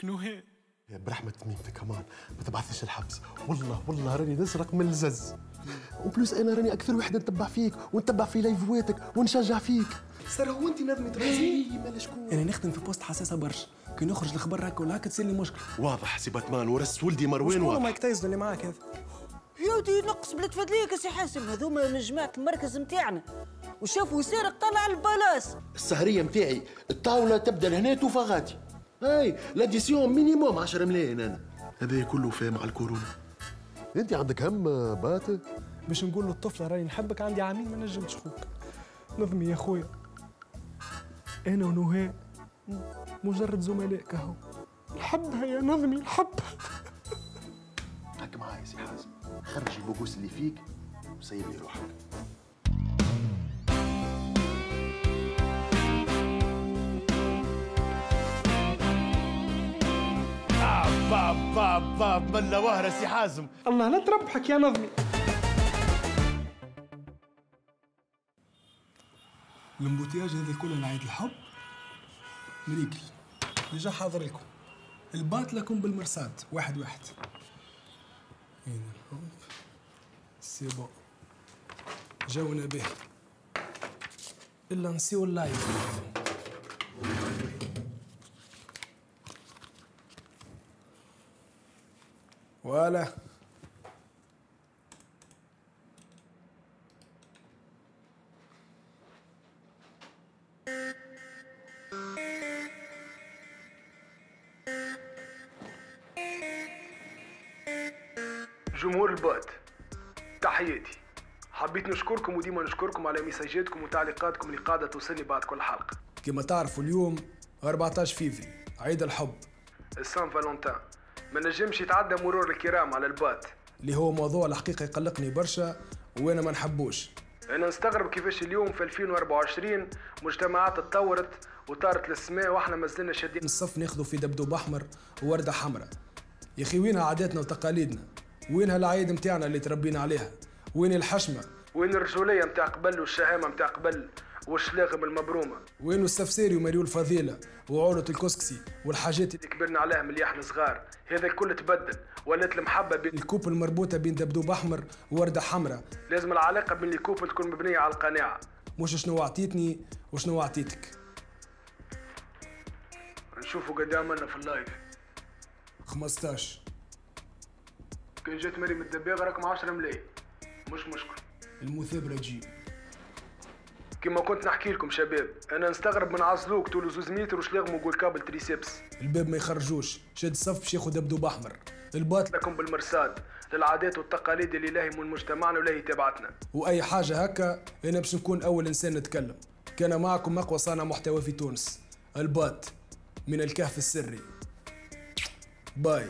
نحبك نهى. برحمة تميمتك كمان ما تبعثش الحبس، والله راني نسرق من الزز. وبلوس انا راني اكثر وحده نتبع فيك ونتبع في لايفواتك ونشجع فيك. سر هو انت نظمي ترازي؟ مالا شكون؟ انا نخدم في بوست حساسه برشا، كي نخرج الخبر هكا ولا هكا تصير لي مشكله. واضح سي باتمان ورث ولدي مروان. شكون مايك تايسون اللي معاك هذا؟ يا ودي نقص بلاد فضليك يا سي حاسم، هذوما من جماعه المركز نتاعنا وشافوا سارق طلع البلاص. السهريه نتاعي الطاوله تبدا لهنا توفى هاي لاديسيون مينيموم 10 ملايين. انا هذا كله في مع الكورونا. انت عندك هم بات باش نقول للطفله راني نحبك عندي عامين ما نجمتش خوك. نظمي يا خويا، انا ونهى مجرد زملاء كهو. نحبها يا نظمي نحبها. هاك معايا يا سي حازم، خرج البوبوس اللي فيك وسيب لي روحك. باب ملا وهرة سي حازم. الله لا تربحك يا نظمي. الامبوتياج هذا كله لعيد الحب مريقل ديجا حاضر لكم. الباط لكم بالمرصاد واحد. هنا الحب سي بون جونا به الا نسيو اللايف. ولا جمهور البات تحياتي، حبيت نشكركم وديما نشكركم على ميساجاتكم وتعليقاتكم اللي قاعده توصلني بعد كل حلقه. كما تعرفوا اليوم 14 فيفري عيد الحب السان فالونتان، ما نجمش يتعدى مرور الكرام على البات، اللي هو موضوع الحقيقة يقلقني برشا وانا ما نحبوش. انا نستغرب كيفاش اليوم في 2024 مجتمعات تطورت وطارت للسماء واحنا مازلنا شادين الصف ناخذوا في دبدوب احمر ووردة حمراء. يا اخي وينها عاداتنا وتقاليدنا؟ وينها العيد متاعنا اللي تربينا عليها؟ وين الحشمة؟ وين الرجولية متاع قبل والشهامة متاع قبل والشلاغم المبرومة؟ وين السفسيري ومريو الفضيلة وعورة الكسكسي والحاجات اللي كبرنا عليها من اللي احنا صغار؟ هذا الكل تبدل، ولات المحبة بين الكوب المربوطة بين دبدوب أحمر ووردة حمراء. لازم العلاقة بين الكوب تكون مبنية على القناعة، مش شنو عطيتني وشنو عطيتك. نشوفوا قدامنا في اللايف 15. كان جات مريم الدباغة رقم 10 ملايين، مش مشكل. المثابرة تجيب. كما كنت نحكي لكم شباب، انا نستغرب من عزلوك طوله 2 متر وشلاغمو يقول كابل تريسيبس. الباب ما يخرجوش، شاد الصف باش ياخذ دبدوب احمر. الباط لكم بالمرصاد للعادات والتقاليد اللي لاهي من مجتمعنا ولاهي تبعتنا. واي حاجه هكا انا باش نكون اول انسان نتكلم. كان معكم اقوى صانع محتوى في تونس، الباط من الكهف السري. باي.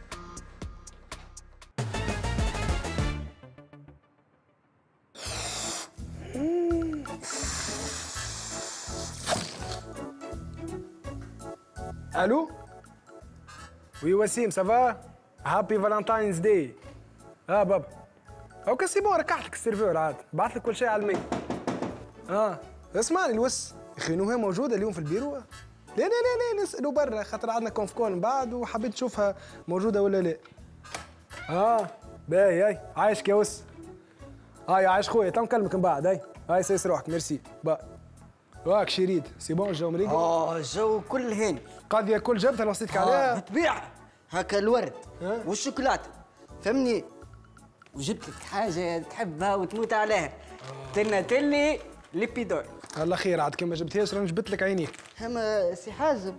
الو وي وسيم سافا هابي فالنتاينز داي. بابا هاكا سي بون ركحت لك السيرفور عاد بعث لك كل شيء على الميل. اسمعني الوس يا اخي نهى موجوده اليوم في البيرو؟ لا لا لا لا نسالوا برا خاطر عندنا كونف كول من بعد وحبيت نشوفها موجوده ولا لا. باهي هاي عايشك يا وس. هاي عايش خويا تو نكلمك من بعد. هاي سيس روحك ميرسي با. واك شريد سي بون الجو مريقل؟ الجو كل هاني. قاضية كل جبتها اللي وصيتك عليها؟ بالطبيعة هكا الورد والشوكولاتة فهمني، وجبت لك حاجة تحبها وتموت عليها. تلي ليبيدور. الله خير عاد كي ما جبتهاش راني جبت لك عينيك. فما سي حازم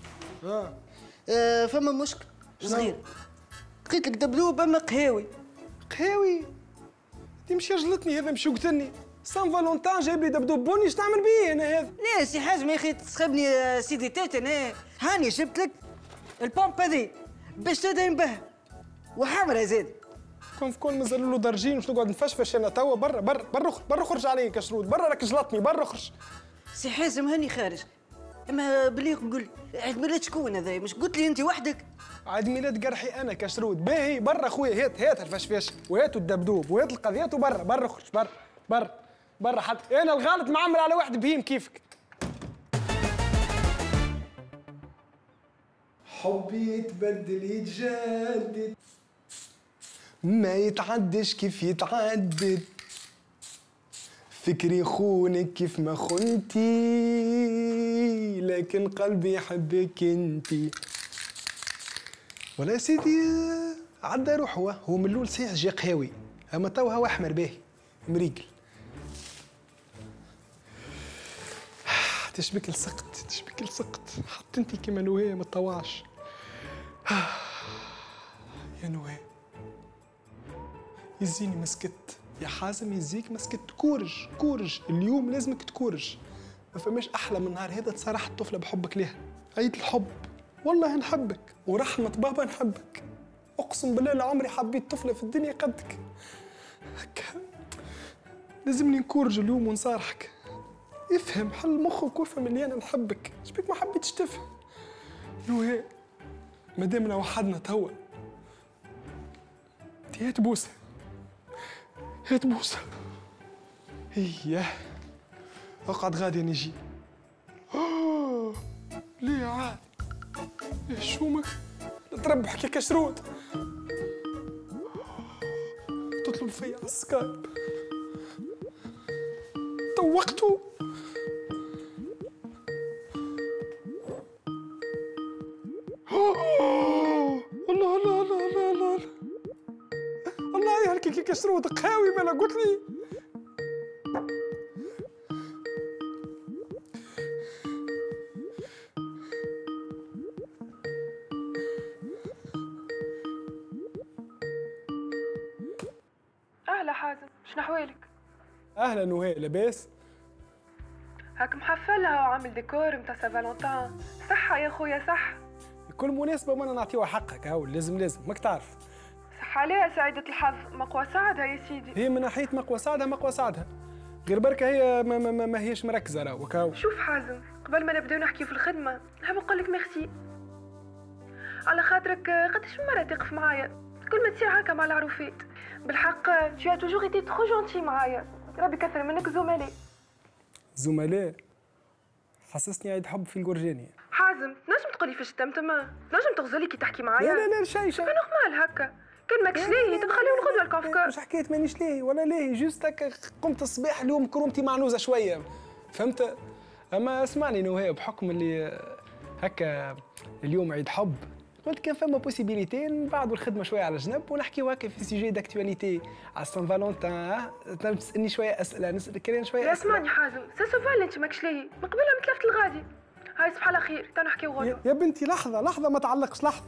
فما مشكل صغير، لقيت لك دبدوب اما قهاوي. قهاوي؟ انت مش جلطني هذا مش وقتلني. سان فالونتان جايب لي دبدوب بني اش نعمل بيه انا هذا؟ لا سي حازم يا اخي تسخبني سيدي تيت. انا هاني جبت لك البومب هذي باش تدهن بها وحمرا زاد. كونف كون مازالوا له درجين واش نقعد نفشفش انا توا. برا برا برا برا خرج علي كشرود برا راك جلطني برا خرج. سي حازم هاني خارج. اما بلي نقول عيد ميلاد شكون هذا؟ مش قلت لي انت وحدك؟ عيد ميلاد قرحي انا كشرود. باهي برا خويا هات الفشفاش وهات الدبدوب وهات القضيات وبرا برا خرج برا حتى انا الغلط معمر على واحد بهيم كيفك. حبي يتبدل يتجدد ما يتعدش كيف يتعدد فكري خونك كيف ما خنتي لكن قلبي يحبك انتي. ولا يا سيدي عدى روح هو من الاول صحيح جا قهاوي اما تو هو احمر باهي مريقل. تشبك لسقط حتى انتي كيما نوهي ما تطوعش. يا نوهي يزيني ما سكت يا حازم يزيك ما سكت. كورج اليوم لازمك تكورج. ما فماش احلى من نهار هذا تصارح الطفله بحبك ليها. عيد الحب والله نحبك ورحمه بابا نحبك. اقسم بالله لعمري حبيت طفله في الدنيا قدك. هكا لازمني نكورج اليوم ونصارحك. افهم حل مخك وافهم اللي انا نحبك. شبيك ما حبيتش تفهم؟ نوهي مادامنا وحدنا توا انتي هات بوسه اياه اقعد غادي نجي. ليه عاد ليه شومك تربح كي كشرود تطلب فيا على السكايب طوقته. الله الله يهلكي كي كشرود قهاوي مالا قلت لي. أهلا حازم، شنو أحوالك؟ اهلا وهي لاباس؟ هاك محفلها وعامل ديكور متاع سان فالونتان. صحة يا خويا صح. كل مناسبة وانا نعطيوها حقك هاو لازم ماك تعرف. صح عليها سعيدة الحظ مقوى سعدها يا سيدي. هي من ناحية مقوى سعدها غير بركة هي ما هيش مركزة راهو كاو. شوف حازم قبل ما نبداو نحكي في الخدمة نحب نقول لك ميرسي على خاطرك. قداش من مرة تقف معايا كل ما تصير هكا مع العروفات. بالحق tu as toujours été trop gentil معايا. ربي كثر منك زملاء حسسني عيد حب في الجرجاني. حازم نجم تقولي فاش تمتم؟ نجم تغزلي كي تحكي معايا؟ لا شيء نورمال هكا. كان ماكش لاهي تبخلي الغدوه الكونفكور. مش حكيت مانيش لاهي ولا لاهي جوست هكا قمت الصباح اليوم كرومتي معنوزه شويه فهمت. اما اسمعني نوهي بحكم اللي هكا اليوم عيد حب قلت كان فما بوسيبيليتي نبعدوا الخدمه شويه على جنب ونحكيو هكا في سيجي داكتواليتي على سان فالونتان. تسالني شويه اسئله نسالك انا شويه اسئله. اسمعني حازم سا سوفال انت ماكش لاهي من قبلها متلفت الغادي. هاي صباح على خير تا نحكيو غدوه. يا بنتي لحظه ما تعلقش لحظه.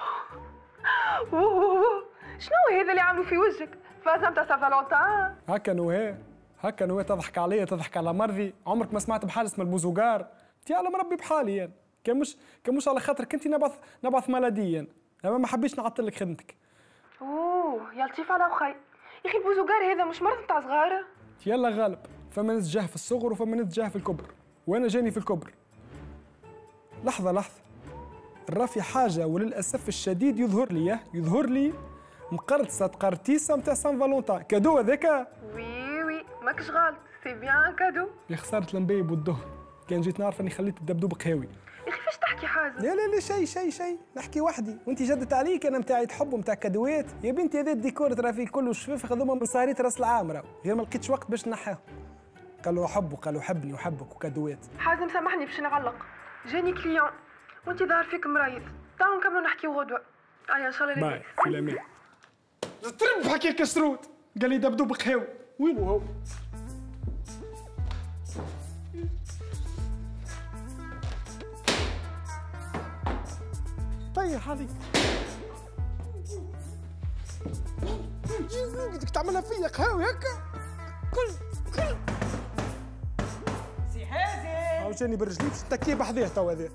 شنو هذا اللي عاملوا في وجهك؟ فازم تاع سان فالونتان. هكا نوهي تضحك عليا تضحك على مرضي. عمرك ما سمعت بحال اسمه البوزوغار؟ انت على مربي بحالي يعني. كان مش على خاطرك انت نبعث ملديا اما ما حبيتش نعطل لك خدمتك. يا لطيف على اخي. يا اخي البوزوغار هذا مش مرض نتاع صغار. يلا غالب فما ناس جاه في الصغر وفما ناس جاه في الكبر وانا جاني في الكبر. لحظه الرافي حاجه وللاسف الشديد يظهر لي مقرطسه قرطيسه نتاع سان فالونتان. كادو هذاك؟ وي ماكش غلط سي بيان كادو. يا خساره المبيب والدهن كان جيت نعرف اني خليت الدبدوب قهاوي. يا اخي فاش تحكي حازم؟ لا شيء نحكي وحدي وانت جدت عليك انا نتاع عيد حب ونتاع كادوات. يا بنتي هذا الديكور ترى فيه كله الشفاف هذوما من صهرية راس العام راهو غير ما لقيتش وقت باش نحاهم. قالوا احب وقالوا حبني وحبك وكادوات. حازم سامحني باش نعلق جاني كليون وانت ظاهر فيك مرايض. تعالوا نكملوا نحكيو غدوه. ان شاء الله. باي في الامان. ترب حكي كسرود قال لي دبدوب قهاوي. وينو هو؟ طيح هذيك بدك تعملها فيا قهاوي هكا كل سي حازم هاو جاني برجلي باش نتكيه بحذاه توا هذا.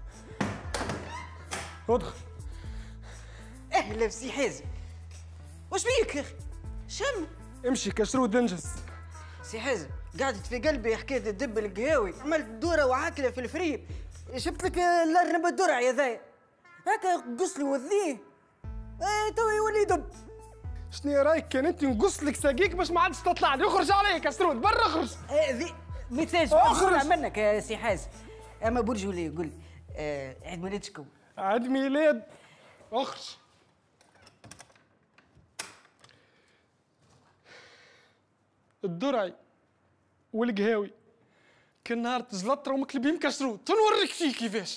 ادخل. اهلا بسي حازم. واش بيك يا اخي؟ شم امشي كشرود انجز. سي حازم قعدت في قلبي حكايه الدب القهاوي. عملت دوره وعاكله في الفريم. جبت لك الارنب الدرع يا ذايا هكا قص لي وذيه تو يولي دب. شنو رايك كان انت نقص لك ساقيك باش ما عادش تطلع لي؟ اخرج علي كسرود برا اخرج. ذي مثال اخرج منك يا سي حازم. اما برجولي قول لي عيد ميلادك عيد ميلاد اخرج. الدرعي والقهاوي كان نهار تزلطرة ومكلبي مكسرو، تنوريك فيه كيفاش.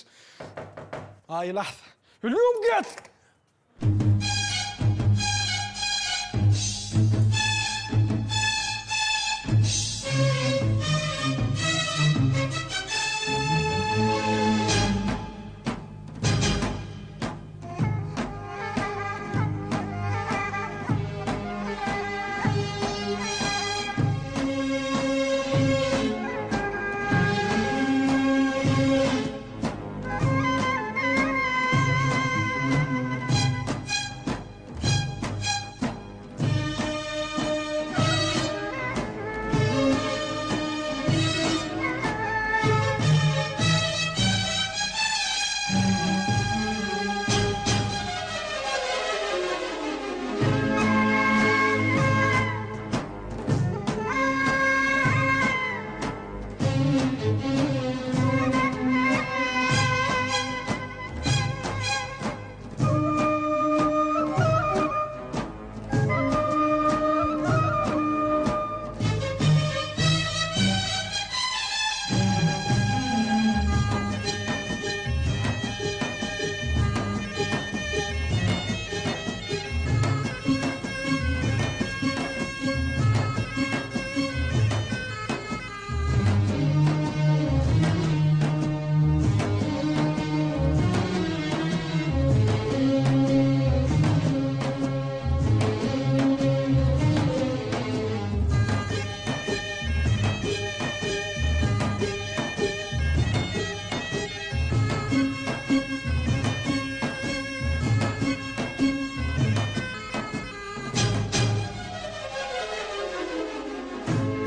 هاي لحظة اليوم قاعد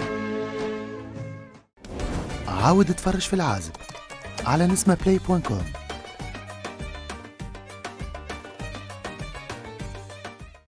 عاود تفرج في العازب على نسمة play.com.